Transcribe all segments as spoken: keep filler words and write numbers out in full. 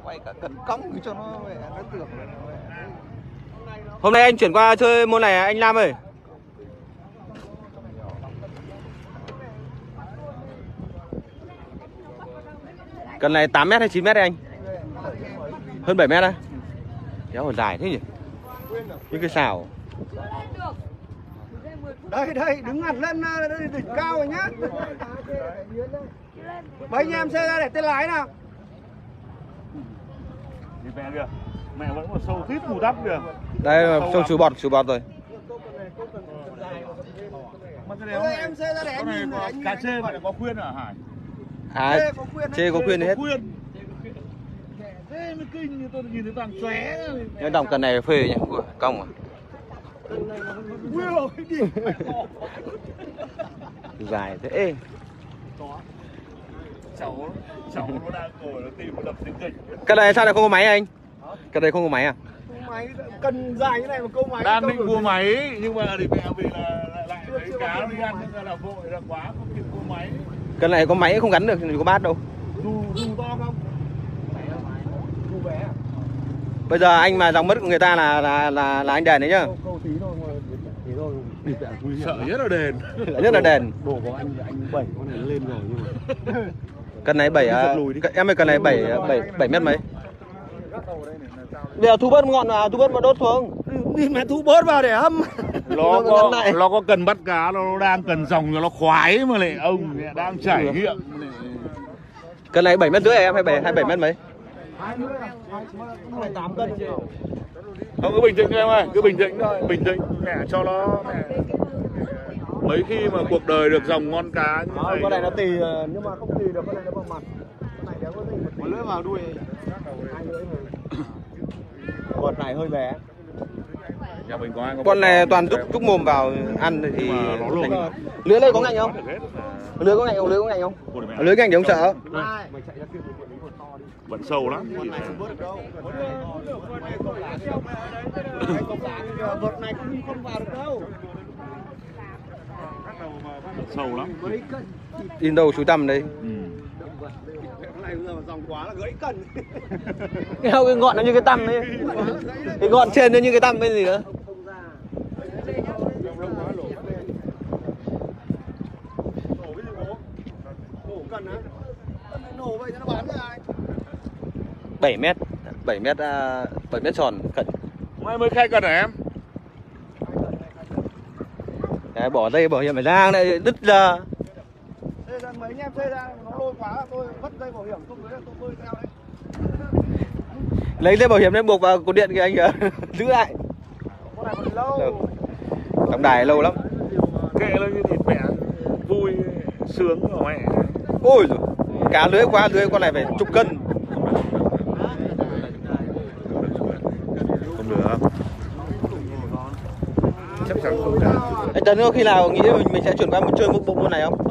quay cả cần cong cho nó nó tưởng. Hôm nay anh chuyển qua chơi môn này anh Lam ơi. Cần này tám mét hay chín mét đây anh? Hơn bảy mét đây. Kéo còn dài thế nhỉ? Những cái xào. Đây đây, đứng hẳn lên đây, đỉnh cao rồi nhá. Mấy anh em xe ra để tên lái nào. Đi mẹ kìa. Mẹ vẫn còn sâu thít mù đắp kìa. Đây là sâu chú bọt, chú bọt rồi. Ôi, em xe ra để anh nhìn này. Cá chê mà có khuyên à Hải? À, chê có khuyên hết. Thế mới kinh như tôi nhìn thấy toàn chóe. Cái đồng cần này phê nhỉ? Ủa, cong à? Dài thế. Ê. Cháu, cháu nó đang ngồi nó tìm đập tiếng kịch. Cái này sao lại không có máy anh? Cái này không có máy à? Máy cần dài như này mà câu máy. Đang định mua máy nhưng mà thì mẹ vì là lại lại lấy cá đi ăn nên là vội là quá không kịp mua máy. Cái này có máy không gắn được thì có bát đâu. Dù dù to không? Dù bé à? Bây giờ anh mà dòng mất của người ta là là là, là anh đền đấy nhá. Câu tí thôi mà tí thôi đi vẹn nguy hiểm. Sợ nhất là đền. Nhất là đền. Đồ của anh anh bảy con này lên rồi nhưng mà Cần này bảy em ơi, cần này bảy bảy bảy mét mấy. Bây giờ thu bớt ngọn à, thu bớt mà đốt xuống. đi mà thu bớt vào để hâm. Nó có nó có cần bắt cá, nó đang cần dòng cho nó khoái mà lại ông đang trải nghiệm. Cần này bảy mét rưỡi em hay bảy hay bảy mét mấy? tám cân. Không, cứ bình tĩnh em ơi, cứ bình tĩnh thôi, bình tĩnh mẹ cho nó mẹ. Mấy khi mà cuộc đời được dòng ngon cá như này. Con này nó tì nhưng mà không tì được, con này nó vào mặt. Con này đéo có gì một lưỡi vào đuôi. Hai lưỡi rồi. Con này hơi bé. Nhà mình có ai có con này toàn rút rút mồm vào ăn thì nó thành... lưới đây có ngạnh không? Lưới có ngạnh không? Lưới có ngạnh không? Lưới ngạnh thì không sợ. Vẫn sâu lắm. Vợt này cũng không vào được đâu. Sâu lắm. In đâu chú Tâm đây. Ừ. Này bây giờ mà dòng quá là gãy cần. Cái ngọn nó như cái tăm ấy. Cái ngọn trên nó như cái tăm bên gì nữa. Nổ vậy cho nó bán ra ai? bảy mét, bảy mét bảy mét tròn cận. Mai mới khai cần hả em? Đấy, bỏ dây bảo hiểm phải ra này đứt ra. Đây là mấy anh em chơi ra nó lôi quá là tôi vứt dây bảo hiểm không đấy tôi bơi theo đấy. Lấy dây bảo hiểm lên buộc vào cột điện kìa anh kìa. Giữ lại. Con này còn lâu. Đóng đài lâu lắm. Kệ nó như thịt mẹ, vui sướng của mẹ. Ôi giời, cá lưới quá, lưới con này phải chục cân. Không được. Chắc chắn không được. Anh Tấn có khi nào nghĩ mình mình sẽ chuyển qua một chơi một bộ môn này không?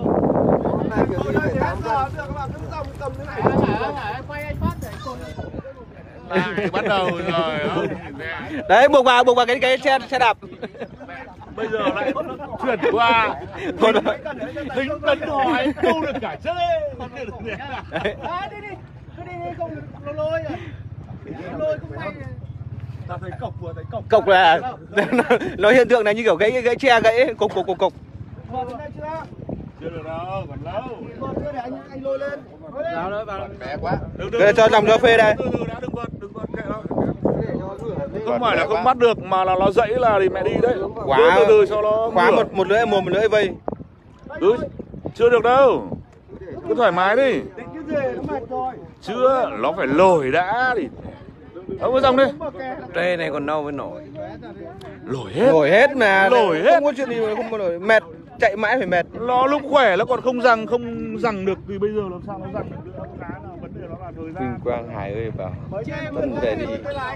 Lại bắt đầu rồi. Đấy, buộc vào buộc vào cái cái xe xe đạp. Bây giờ lại chuyển qua tính tấn hỏi câu được cả chơi. À, đi đi, cứ đi không nó lôi rồi. Lôi cũng hay. Ta thấy cọc vừa thấy cọc. Cọc là nó hiện tượng này như kiểu gãy gãy tre gãy cục cục cục cục. Vợt đến đây chưa? Chưa được đâu, còn lâu. Vợt đưa để anh anh lôi lên. Vào đó, vào bé quá. Để cho dòng cho phê đây. Từ từ đã, đừng vợt, đừng vợt kệ nó. Không phải là không bắt được mà là nó dãy là thì mẹ đi đấy. Quá từ từ cho nó quá một một lưỡi mồm một lưỡi vây. Ừ, chưa được đâu. Cứ thoải mái đi. Tính cái gì nó mệt rồi. Chưa, nó phải lồi đã thì. Ông có dòng đi. Đây này còn đâu mới nổi. Lồi hết. Nổi hết mà. Nổi hết. Không có chuyện gì mà không có nổi. Mệt, chạy mãi phải mệt. Nó lúc khỏe nó còn không rằng không rằng được thì bây giờ làm sao nó rằng được nữa. Cá là vấn đề nó là thời gian. Vinh Quang Hải ơi bảo. Tấn về đi.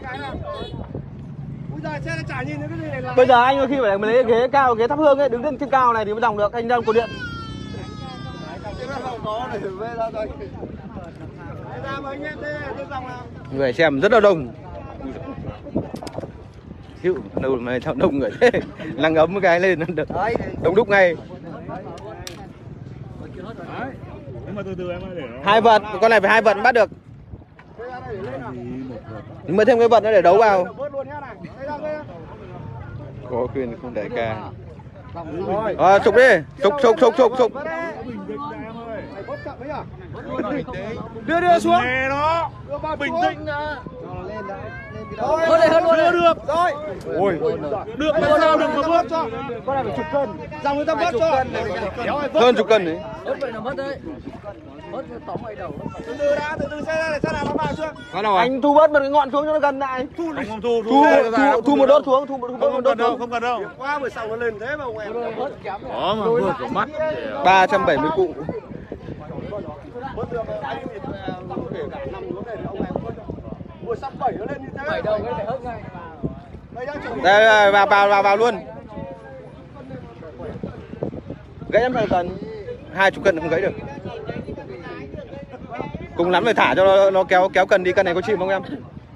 Bây giờ xe nó chả nhìn thấy cái gì này là. Bây giờ anh có khi phải lấy ghế cao, ghế thắp hương ấy, đứng trên cao này thì mới dòng được, anh đang cột điện. Người xem rất là đông. Chịu đâu mà sao đông người thế. Lăng ấm một cái lên được. Đông đúc ngay. Nhưng mà từ từ em ơi để nó... Hai vật, con này phải hai vật bắt được. Nhưng mà thêm cái vật nữa để đấu vào. Có quyền không để ca. À, chụp đi, chụp chụp chụp chụp chụp. Đưa đưa xuống. Nghe nó. Bình tĩnh đã. Hơn này hơn luôn. Chưa được. Rồi. Ôi. Được làm sao được mà vớt cho. Con này phải chục cân. Dòng người ta vớt cho. Hơn chục cân đấy. Vớt vậy là mất đấy. Vớt tóm ngay đầu. Từ từ đã, từ từ xe ra để xe nào nó vào chưa? Có nào anh thu bớt một cái ngọn xuống cho nó gần lại. Thu không không thu. Thu thu, thu một đốt xuống, thu một Không, đốt không đốt cần đâu, xuống. không cần đâu. Qua buổi sau nó lên thế mà ông em. Có mà vớt có mắt. ba trăm bảy mươi cụ. Bớt được anh thì kể cả năm xuống này thì ông em bớt. Buổi sắp bảy nó lên như thế. Bảy đầu cái phải hớt ngay. Đây, đây vào vào vào vào luôn. Gãy em phải cần hai chục cân không gãy được. Cùng lắm phải thả cho nó, nó kéo kéo cần đi, cân này có chìm không em?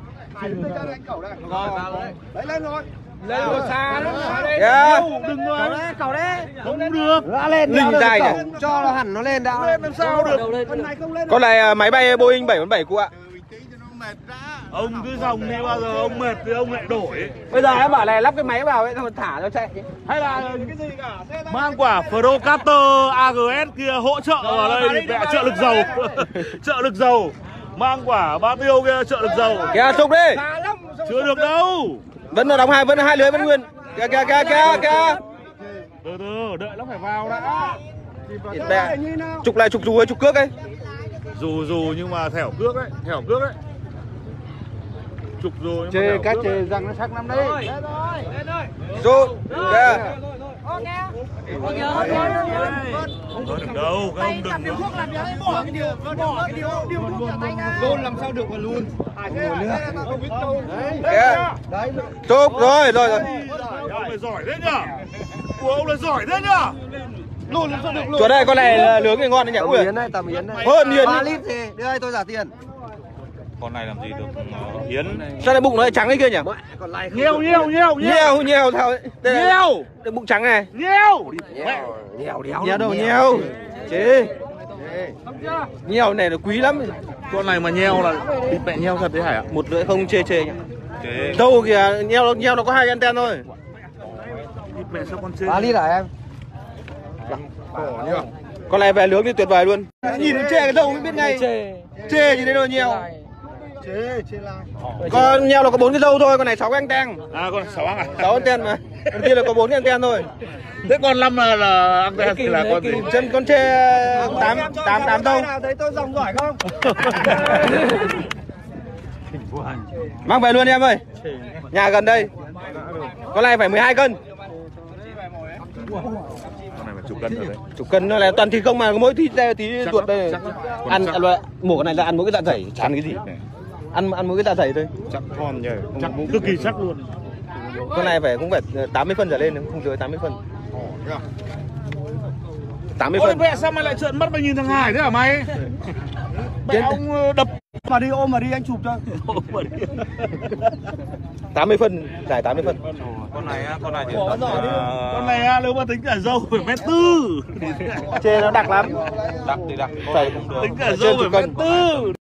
Đấy lên rồi. Lên một xa nữa. Yeah. Đừng nói. Cầu đấy. Không được. Đã lên. Linh dài nhỉ? Cho nó hẳn nó lên đã. Lên làm sao được. Con này không lên. Con này à, máy bay Boeing bảy bốn bảy cụ ạ. Ông cứ dòng đi, bao giờ ông mệt thì ông lại đổi. Bây giờ em bảo này lắp cái máy vào ấy, thằng thả nó chạy. Hay là cái gì cả. Mang quả Procaster a giê ét kia hỗ trợ ở đây thì mẹ trợ lực dầu. Trợ lực dầu. Mang quả ba tiêu kia trợ lực dầu. Kìa chụp đi. Chưa được đâu. Vẫn là đóng hai, vẫn là hai lưới vẫn nguyên. Kìa kìa kìa kìa kìa. Từ từ, đợi nó phải vào đã. Bè. Chụp lại chụp dù ấy, chụp cước ấy. Dù dù nhưng mà thẻo cước đấy, thẻo cước đấy. Chụp dù nhưng mà Chê thẻo cách cước chê đấy. răng nó sắc lắm đấy. Dù. Kìa. Không được đâu, các ông đừng có. Luôn làm sao được mà luôn. Kìa. Chụp rồi rồi rồi. Ông lại giỏi thế nhở? Ủa, ông lại giỏi thế nhở? Luôn làm sao được luôn. Chỗ đây con này là lướng này ngon đấy nhỉ? Ui. Yến đây, tầm Yến đây. Hơn Yến. ba lít thì đưa đây tôi trả tiền. Con này làm gì được Hiến? Sao lại bụng nó lại trắng đấy kia nhỉ? Còn lại Nhiều nhiều nhiều Nhiều nhiều sao ấy. Đây là- nhiều đây bụng trắng này. nhiều. nhiều đéo. Nhiều đâu nhiều. Chế. Nhiều này là quý lắm. Con này mà nheo là bị mẹ nheo thật đấy Hải ạ. Một lưỡi không chê chê nhỉ? Chế. Đâu kìa, nheo nó nheo nó có hai cái anten thôi. Mẹ sao con chê? ba lít hả em? Con này về lướng thì tuyệt vời luôn. Nhìn nó chê cái dâu mới biết ngay. Chê. Chê gì đấy đâu nhiều. Chê, chê la. Con nheo là có bốn cái dâu thôi, con này sáu cái anten. À con sáu ăn à? Sáu anten mà. Con kia là có bốn cái anten thôi. Thế con năm là là ăn thì là con gì? Chân con chê tám tám tám dâu. Thấy tôi dòng giỏi không? Mang về luôn em ơi. Nhà gần đây. Con này phải mười hai cân. Con này mà chục cân rồi đấy. Chục cân nó là toàn thịt không mà, có mỗi thịt đây tí ruột đây. Ăn ăn loại mổ con này là ăn mỗi cái dạ dày, chán cái gì. Ăn ăn mỗi cái dạ dày thôi. Chắc con nhỉ? Chắc cực kỳ chắc luôn. Con này phải cũng phải tám mươi phân trở lên, không dưới tám mươi phân. tám mươi Ôi phân. mẹ sao mày lại trợn mắt mày nhìn thằng Hải thế hả mày? Mẹ ông đập Mà đi ôm mà đi anh chụp cho. tám mươi phân, dài tám mươi phân. Con này á, con này thì tầm, con này á, nếu mà tính cả dâu phải mét tư. Chê nó đặc lắm. Đặc thì đặc, Phải tính cả dâu phải mét tư.